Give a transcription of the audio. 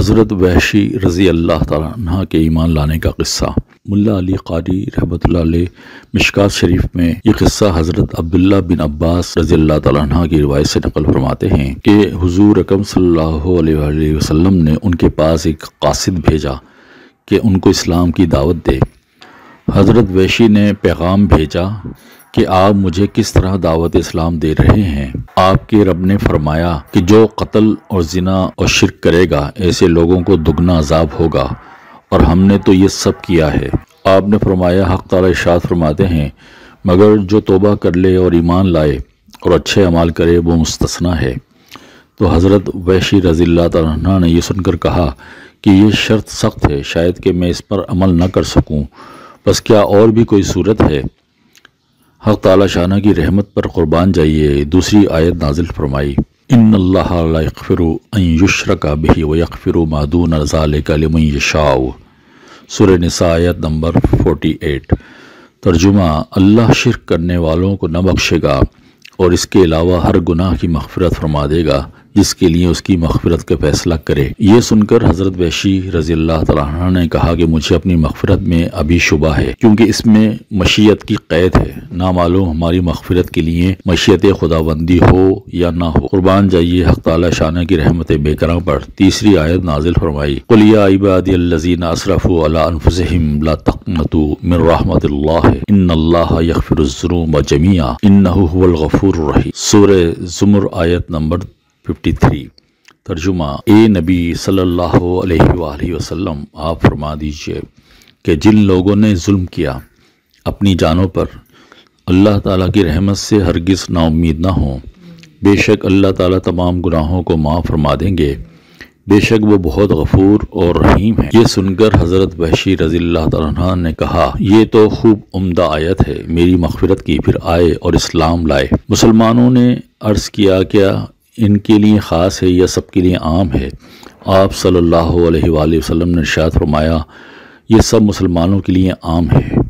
حضرت وحشی رضی اللہ تعالیٰ عنہ کے ایمان لانے کا قصہ۔ ملا علی قاری رحمۃ اللہ علیہ مشکات شریف میں یہ قصہ حضرت عبداللہ بن عباس رضی اللہ تعالیٰ عنہ کی روایت سے نقل فرماتے ہیں کہ حضور اکرم صلی اللہ علیہ وآلہ وسلم نے ان کے پاس ایک قاصد بھیجا کہ ان کو اسلام کی دعوت دے۔ حضرت وحشی نے پیغام بھیجا کہ آپ مجھے کس طرح دعوت اسلام دے رہے ہیں۔ آپ کے رب نے فرمایا کہ جو قتل اور زنا اور شرک کرے گا ایسے لوگوں کو دگنا عذاب ہوگا، اور ہم نے تو یہ سب کیا ہے۔ آپ نے فرمایا، حق تعالی ارشاد فرماتے ہیں، مگر جو توبہ کر لے اور ایمان لائے اور اچھے اعمال کرے وہ مستثنیٰ ہے۔ تو حضرت وحشی رضی اللہ تعالیٰ عنہ نے یہ سن کر کہا کہ یہ شرط سخت ہے، شاید کہ میں اس پر عمل نہ کر سکوں، بس کیا اور بھی کوئی صورت ہے؟ حق تعالی شانہ کی رحمت پر قربان جائیے۔ دوسری آیت نازل فرمائی، ان اللہ لا یغفر ان یشرک بہ ویغفر ما دون ذلک لمن یشاء۔ سورہ نساء آیت نمبر 48۔ ترجمہ، اللہ شرک کرنے والوں کو نہ بخشے گا اور اس کے علاوہ ہر گناہ کی مغفرت فرما دے گا جس کے لیے اس کی مغفرت کا فیصلہ کرے۔ یہ سن کر حضرت وحشی رضی اللہ تعالیٰ عنہ نے کہا کہ مجھے اپنی مغفرت میں ابھی شبہ ہے، کیونکہ اس میں مشیت کی قید ہے، نامعلوم ہماری مغفرت کے لیے مشیت خداوندی ہو یا نہ ہو۔ قربان جائیے حق تعالی شانہ کی رحمت بے کرم پر۔ تیسری آیت نازل فرمائی، قل یا عبادی الذین اسرفوا علی انفسہم لا تقنطوا من رحمت اللہ ان اللہ یغفر الذنوب جميعا انہ هو الغفور الرحیم۔ سورہ زمر آیت نمبر 53۔ ترجمہ، اے نبی صلی اللہ علیہ وآلہ وسلم، آپ فرما دیجئے کہ جن لوگوں نے ظلم کیا اپنی جانوں پر، اللہ تعالیٰ کی رحمت سے ہرگز نا امید نہ ہوں۔ بے شک اللہ تعالیٰ تمام گناہوں کو معاف فرما دیں گے، بے شک وہ بہت غفور اور رحیم ہے۔ یہ سن کر حضرت وحشی رضی اللہ تعالیٰ عنہ نے کہا، یہ تو خوب عمدہ آیت ہے، میری مغفرت کی۔ پھر آئے اور اسلام لائے۔ مسلمانوں نے عرض کیا، کیا ان کے لیے خاص ہے یا سب کے لیے عام ہے؟ آپ صلی اللہ علیہ وآلہ وسلم نے ارشاد فرمایا، یہ سب مسلمانوں کے لیے عام ہے۔